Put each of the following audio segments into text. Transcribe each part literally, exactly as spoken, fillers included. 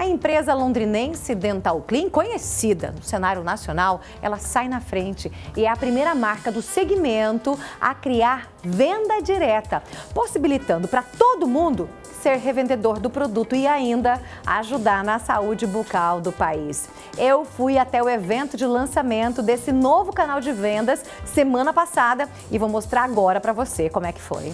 A empresa londrinense Dental Clean, conhecida no cenário nacional, ela sai na frente e é a primeira marca do segmento a criar venda direta, possibilitando para todo mundo ser revendedor do produto e ainda ajudar na saúde bucal do país. Eu fui até o evento de lançamento desse novo canal de vendas semana passada e vou mostrar agora para você como é que foi.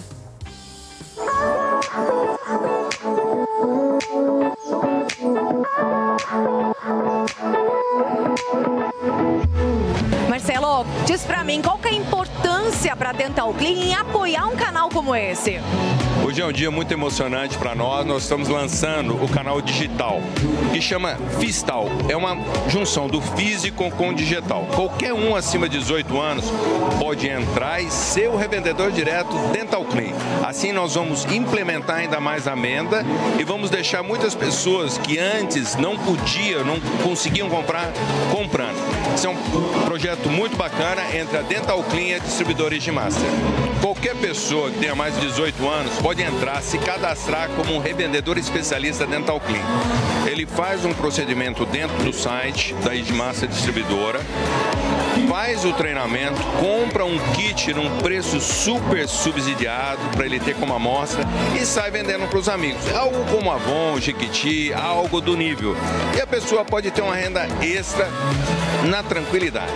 Marcelo, diz pra mim qual que é a importância para a Dental Clean em apoiar um canal como esse? Hoje é um dia muito emocionante para nós, nós estamos lançando o canal digital, que chama Fistal. É uma junção do físico com o digital. Qualquer um acima de dezoito anos pode entrar e ser o revendedor direto Dental Clean. Assim nós vamos implementar ainda mais a venda e vamos deixar muitas pessoas que antes não podiam, não conseguiam comprar, comprando. Esse é um projeto muito bacana entre a Dental Clean e a distribuidora Edmaster. Qualquer pessoa que tenha mais de dezoito anos pode entrar, se cadastrar como um revendedor especialista Dental Clean. Ele faz um procedimento dentro do site da Edmaster Distribuidora, faz o treinamento, compra um kit num preço super subsidiado para ele ter como amostra e sai vendendo para os amigos. Algo como Avon, Jequiti, algo do nível. E a pessoa pode ter uma renda extra na tranquilidade.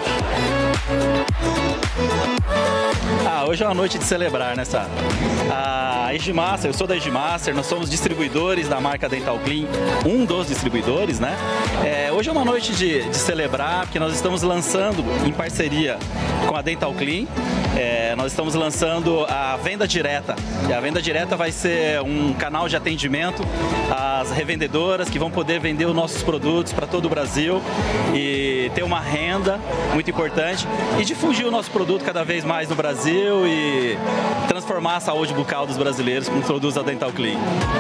Ah, hoje é uma noite de celebrar, né, Sá? A Edmaster, eu sou da Edmaster, nós somos distribuidores da marca Dental Clean, um dos distribuidores, né? É, hoje é uma noite de, de celebrar, porque nós estamos lançando, em parceria com a Dental Clean, é, nós estamos lançando a venda direta. E a venda direta vai ser um canal de atendimento às revendedoras que vão poder vender os nossos produtos para todo o Brasil e ter uma renda muito importante e difundir o nosso produto cada vez mais no Brasil e transformar a saúde bucal dos brasileiros com os produtos da Dental Clean.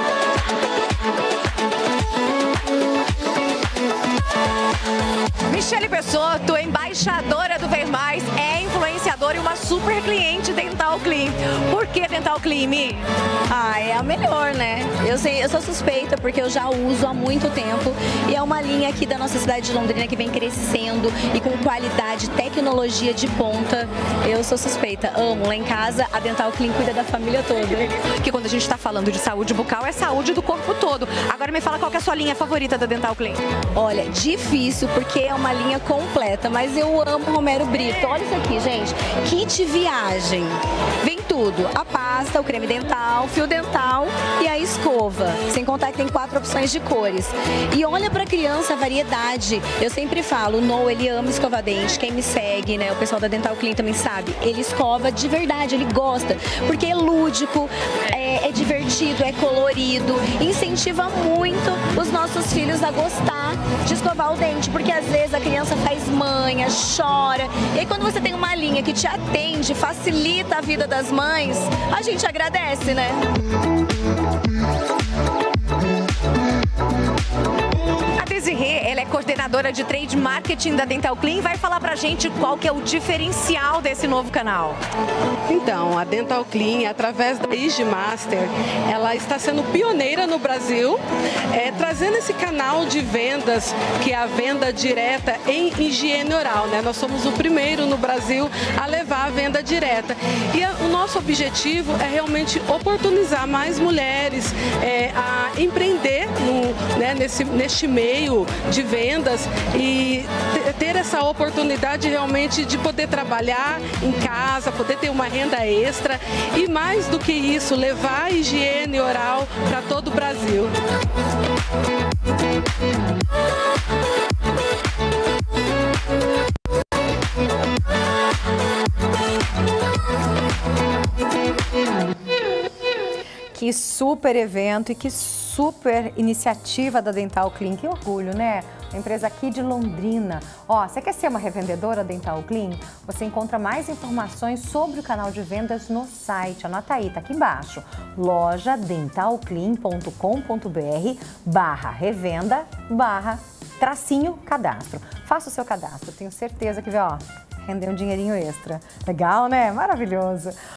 Michele Pessotto, embaixadora do Ver Mais, é influenciadora e uma super cliente Dental Clean. Por que Dental Clean, Mi? Ah, é a melhor, né? Eu, sei, eu sou suspeita porque eu já uso há muito tempo e é uma linha aqui da nossa cidade de Londrina que vem crescendo e com qualidade, tecnologia de ponta. Eu sou suspeita, amo. Lá em casa, a Dental Clean cuida da família toda. Porque quando a gente está falando de saúde bucal, é saúde do corpo todo. Agora me fala qual que é a sua linha favorita da Dental Clean. Olha, difícil porque é uma linha completa, mas eu amo Romero Brito. Olha isso aqui, gente. Kit viagem. Vem tudo. A pasta, o creme dental, fio dental e a escova. Sem contar que tem quatro opções de cores. E olha pra criança a variedade. Eu sempre falo, o Noah, ele ama escovar dente. Quem me segue, né? O pessoal da Dental Clean também sabe. Ele escova de verdade, ele gosta. Porque é lúdico, é, é divertido, é colorido. Incentiva muito os nossos filhos a gostar de escovar o dente. Porque às vezes a criança faz manha, chora. E aí quando você tem uma linha que te atende, facilita a vida das mães, a gente agradece, né? A Desirê, ela é coordenadora de trade marketing da Dental Clean e vai falar pra gente qual que é o diferencial desse novo canal. Então, a Dental Clean, através da Edmaster, ela está sendo pioneira no Brasil, é, trazendo esse canal de vendas, que é a venda direta em higiene oral, né? Nós somos o primeiro no Brasil a levar a venda direta. E a, o nosso objetivo é realmente oportunizar mais mulheres é, a empreender no, né, nesse, neste meio de vendas e ter essa oportunidade realmente de poder trabalhar em casa, poder ter uma renda extra e mais do que isso, levar a higiene oral para todo o Brasil. Que super evento e que super iniciativa da Dental Clean. Que orgulho, né? Uma empresa aqui de Londrina. Ó, você quer ser uma revendedora Dental Clean? Você encontra mais informações sobre o canal de vendas no site. Anota aí, tá aqui embaixo. loja dental clean ponto com ponto br barra revenda barra tracinho cadastro. Faça o seu cadastro. Tenho certeza que vai, ó, render um dinheirinho extra. Legal, né? Maravilhoso.